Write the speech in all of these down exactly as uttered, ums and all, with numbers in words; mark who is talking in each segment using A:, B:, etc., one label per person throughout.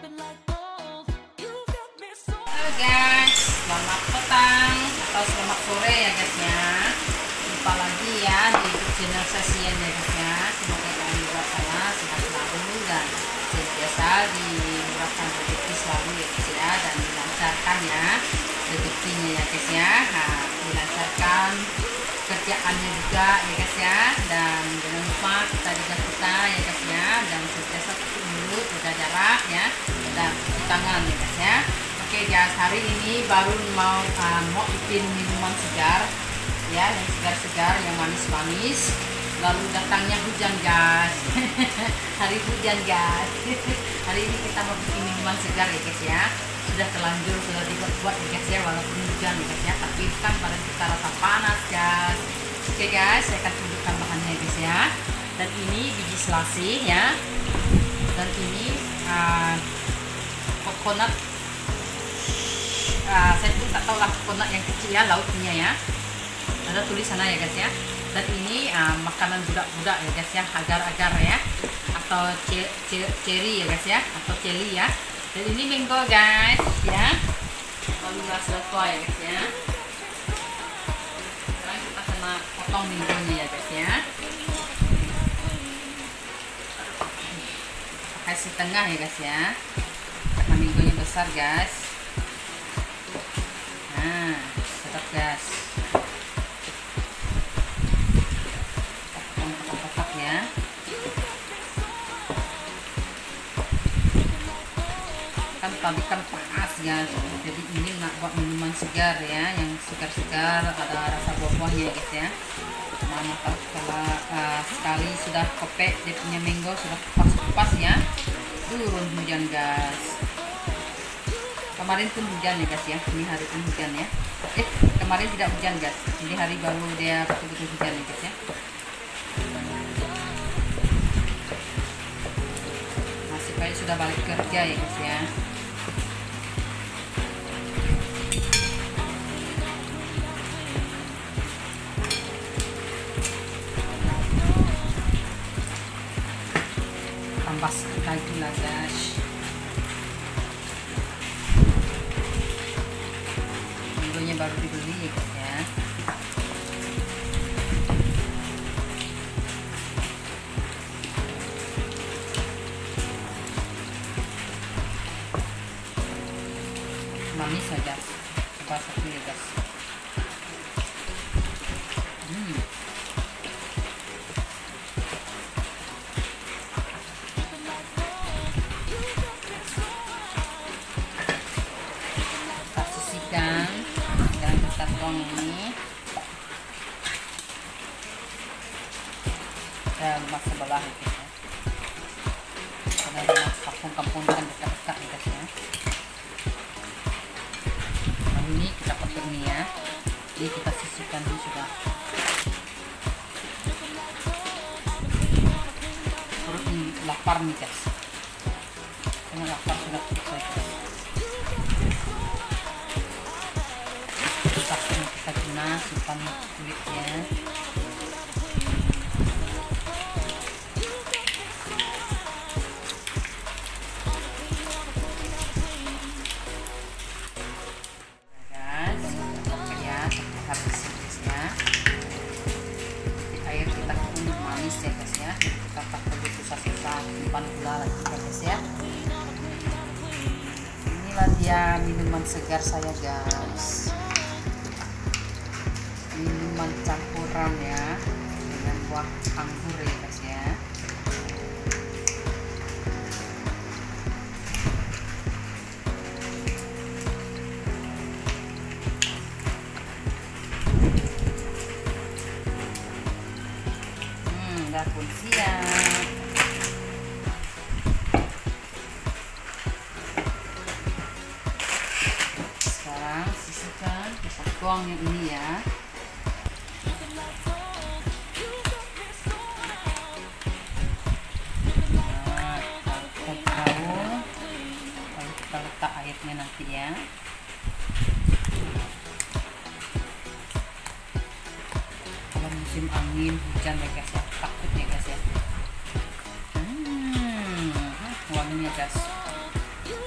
A: Halo guys, selamat petang atau selamat sore ya guys ya. Jumpa lagi ya di YouTube channel Sesian ya guys ya. Semoga kalian juga sana sehat selalu dan senantiasa dimurahkan rezeki selalu ya guys ya, dan dilancarkan ya rezekinya ya guys ya. Nah, dilancarkan kerjaannya juga ya guys ya, dan jangan lupa kita jaga kita ya guys ya, dan senantiasa tutup mulut, jaga jarak ya, dan cuci tangan ya guys ya. Oke guys, hari ini baru mau uh, mau bikin minuman segar ya, yang segar-segar, yang manis-manis. Lalu datangnya hujan guys. Hari hujan guys. Hari ini kita mau bikin minuman segar ya guys ya. Sudah terlanjur, sudah dibuat-buat ya guys ya, walaupun hujan ya guys ya, tapi kan pada kita rasa panas guys. Oke guys, saya akan tunjukkan bahannya guys ya. Dan ini biji selasih ya, dan ini uh, coconut. Uh, saya pun tak tahu lah coconut yang kecil ya, lautnya ya, ada tulis sana ya guys ya. Dan ini uh, makanan budak-budak ya guys ya, agar-agar ya, atau cherry ya guys ya, atau celi ya. Dan ini mango guys ya, lalu rasa tua ya guys ya. Sekarang kita kena potong mangonya ya guys ya, pakai setengah ya guys ya, karena mangonya besar guys. Nah, sedap guys. Potong-potong ya. Kan tadi kan panas guys, jadi ini nak buat minuman segar ya, yang segar-segar, ada rasa buah-buahnya guys ya. Mana kalau, kalau uh, sekali sudah kopek dia punya mango, sudah kupas-kupas ya, turun hujan guys. Kemarin pun hujan ya guys ya, ini hari pun hujan ya. Eh, kemarin tidak hujan guys, ini hari baru dia betul-betul hujan ya guys ya. Masih kayak sudah balik kerja ya guys ya. Tambah sedikit lagi lah guys. Baru dibeli ya guys ya. Manis saja, coba satu ya guys. Hmm. Kita sisihkan ini dan rumah sebelah gitu ya, karena rumah kampung-kampung kan dekat-dekat ya guys ya. Lalu ini kita potong ini ya, ini kita sisihkan dulu sudah. Perut ini lapar nih guys, karena lapar sudah selesai guys. Kita guna simpan kulitnya. Guys, oke ya, sampai habis ya. Di air kita pun manis ya guys ya, kita tak perlu susah-susah simpan gula lagi ya guys ya. Inilah dia minuman segar saya guys, minuman campuran ya, dengan buah anggur ya guys ya. Hmm, udah pun siap. Sekarang sisihkan, kita tuang yang ini ya. Airnya nanti ya. Kalau musim angin hujan ya guys ya, takut ya guys ya. Hmm, wanginya guys.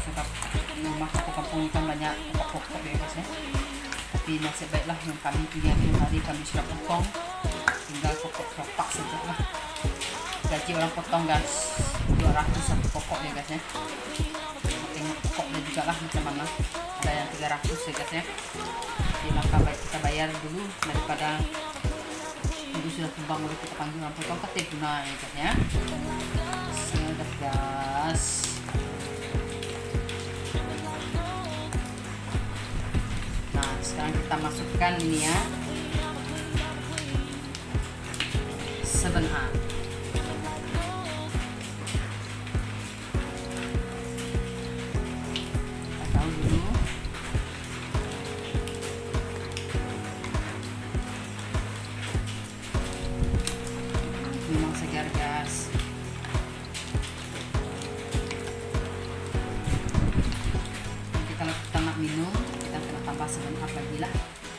A: suka rumah satu kampung kan banyak pokok-pokok ya guys ya. Tapi nasib baiklah yang kami punya dulu hari kami sudah potong, tinggal pokok kelopak saja lah. Gaji orang potong guys dua ratus satu pokok ya guys ya. Tengok pokoknya juga lah macam mana, ada yang tiga ratus ya guys ya. Jadi maka baik kita bayar dulu daripada itu sudah tumbang oleh kita panggil orang potong ketip guna ya guys ya. Sedap guys. Nah sekarang kita masukkan ini ya seven up. Minum, kita kena tambah seven up lagi lah.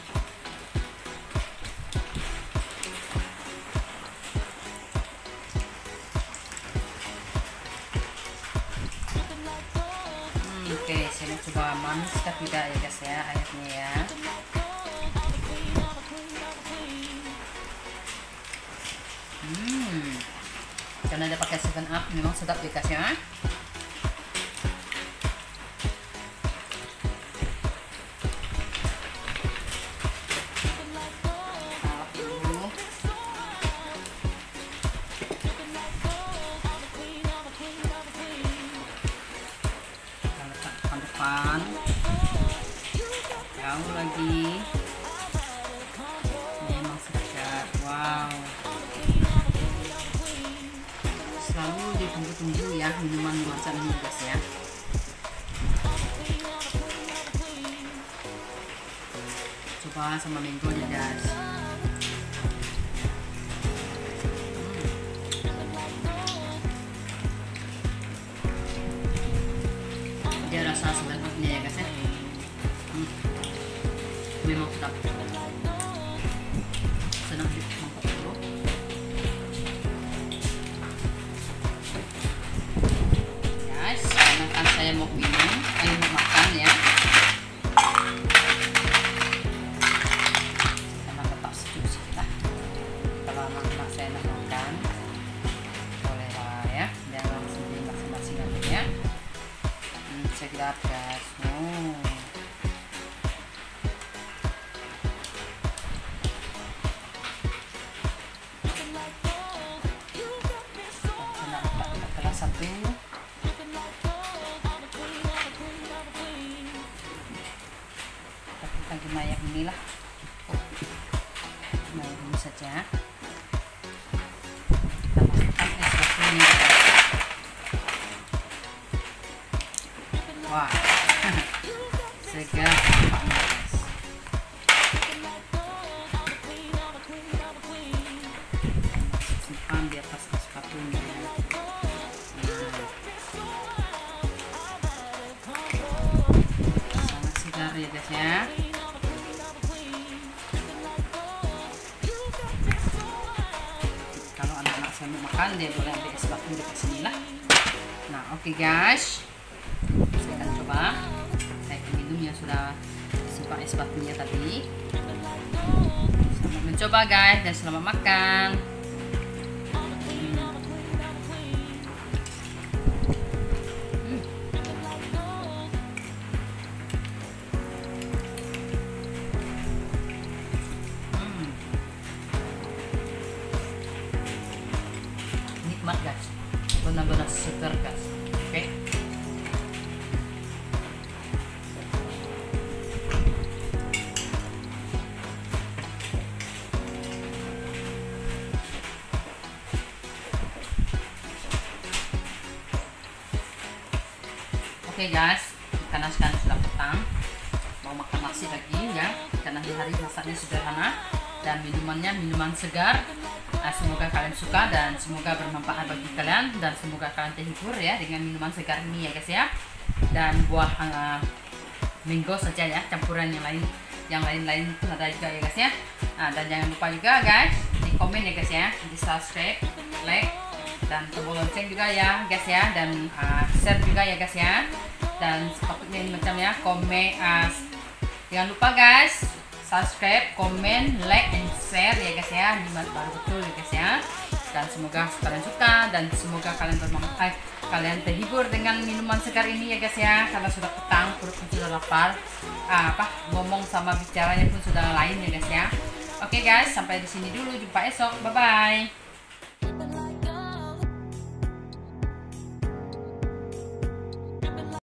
A: Hmm, Oke, okay, saya mau coba manis kah tidak ya guys ya airnya ya. Hmm, karena dia pakai seven up memang sedap ya guys ya. Jauh lagi, memang segar. Wow, selalu ditunggu-tunggu ya minuman macam ini guys ya. Coba sama mangonya guys. Dia rasa sebenarnya ya guys ya. Hmm. Memang sedap. Senang sih mangkok dulu. Guys, karena saya mau minum, saya mau makan ya. Karena tetap sejuk sih lah. Kalau anak-anak saya nak makan, boleh lah ya. Biar langsung di masing-masing aja ya. Hmm, sedap guys. Oh. Satu kita guna yang inilah, nah ini saja kita masukkan es batu ini. Wah segar nampaknya guys. Simpan di atas es batunya. Ya guys ya. Kalau anak-anak saya mau makan dia boleh ambil es batu dekat sini lah. Nah oke okay guys, saya akan coba saya minum yang sudah simpan es batunya tadi. Selamat mencoba guys dan selamat makan. Nikmat guys, benar-benar segar guys. Oke okay. Oke okay guys, karena sekarang sudah petang, mau makan nasi lagi ya. Karena di hari masaknya sederhana dan minumannya minuman segar. Nah, semoga kalian suka dan semoga bermanfaat bagi kalian dan semoga kalian terhibur ya dengan minuman segar ini ya guys ya. Dan buah uh, mango saja ya, campuran yang lain yang lain-lain pun ada juga ya guys ya. Nah, dan jangan lupa juga guys di komen ya guys ya, di subscribe, like dan tombol lonceng juga ya guys ya, dan uh, share juga ya guys ya. dan sepatutnya ini macam ya komen. Uh, jangan lupa guys, subscribe, komen, like, and share ya guys ya. Ini baru betul ya guys ya. Dan semoga kalian suka dan semoga kalian bermanfaat, kalian terhibur dengan minuman segar ini ya guys ya. Karena sudah petang, perut pun sudah lapar, ah, apa ngomong sama bicaranya pun sudah lain ya guys ya. Oke guys, sampai di sini dulu, jumpa esok, bye bye.